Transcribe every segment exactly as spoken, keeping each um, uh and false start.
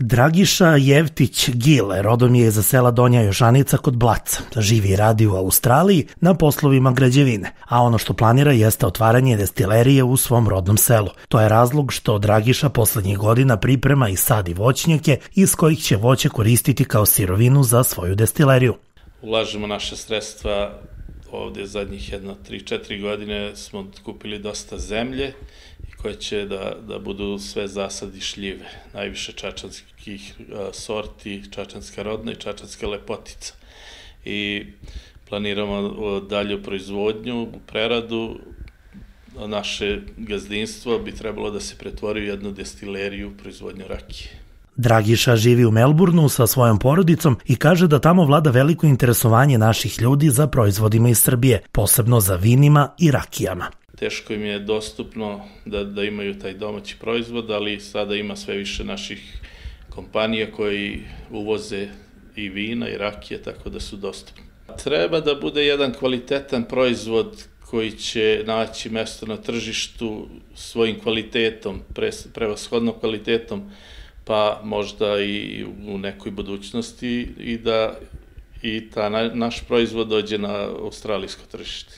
Dragiša Jevtić Gile rodom je za sela Donja Jožanica kod Blaca. Živi i radi u Australiji na poslovima građevine, a ono što planira jeste otvaranje destilerije u svom rodnom selu. To je razlog što Dragiša poslednjih godina priprema i sadi voćnjake iz kojih će voće koristiti kao sirovinu za svoju destileriju. Ulažemo naše sredstva ovde zadnjih jedno, tri, četiri godine smo kupili dosta zemlje koje će da, da budu sve zasadi šljive, najviše čačanskih a, sorti, čačanska rodna i čačanska lepotica. I planiramo dalju proizvodnju, preradu. Naše gazdinstvo bi trebalo da se pretvori u jednu destileriju proizvodnju rakije. Dragiša živi u Melbourneu sa svojom porodicom i kaže da tamo vlada veliko interesovanje naših ljudi za proizvodima iz Srbije, posebno za vinima i rakijama. Teško im je dostupno da, da imaju taj domaći proizvod, ali sada ima sve više naših kompanija koji uvoze i vina i rakije, tako da su dostupni. Treba da bude jedan kvalitetan proizvod koji će naći mesto na tržištu svojim kvalitetom, pre, prevashodno kvalitetom, pa možda i u nekoj budućnosti i da i ta na, naš proizvod dođe na australijsko tržište.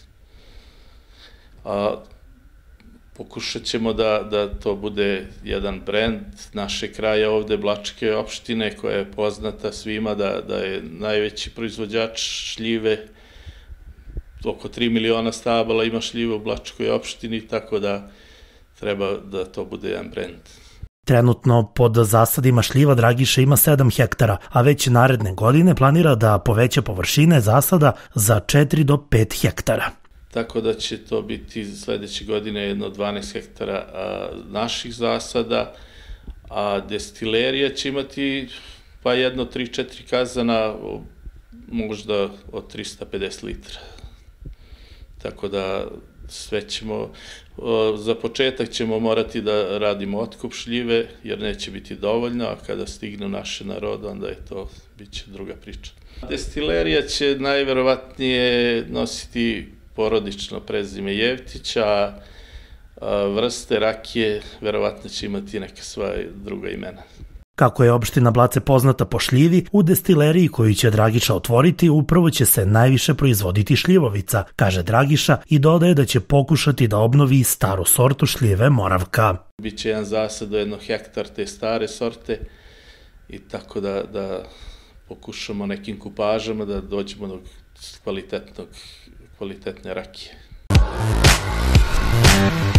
A, pokušat ćemo da, da to bude jedan brend naše kraja ovde, Blačke opštine, koja je poznata svima da, da je najveći proizvođač šljive, oko tri miliona stabala ima šljive u Blačkoj opštini, tako da treba da to bude jedan brend. Trenutno pod zasadima šljiva Dragiša ima sedam hektara, a već naredne godine planira da poveća površine zasada za četiri do pet hektara. Tako da će to biti sledeće godine jedno dvanaest hektara a, naših zasada, a destilerija će imati pa jedno tri četiri kazana, možda od trista pedeset litara. Tako da sve ćemo, za početak ćemo morati da radimo otkup šljive, jer neće biti dovoljno, a kada stignu naše narode, onda je to, bit će druga priča. Destilerija će najverovatnije nositi porodično prezime Jevtića, a vrste rakije verovatno će imati neke svoje druga imena. Kako je opština Blace poznata po šljivi, u destileriji koju će Dragiša otvoriti upravo će se najviše proizvoditi šljivovica, kaže Dragiša i dodaje da će pokušati da obnovi staru sortu šljive Moravka. Biće jedan zasad do jedno hektar te stare sorte i tako da, da pokušamo nekim kupažama da dođemo do kvalitetnog, kvalitetne rakije.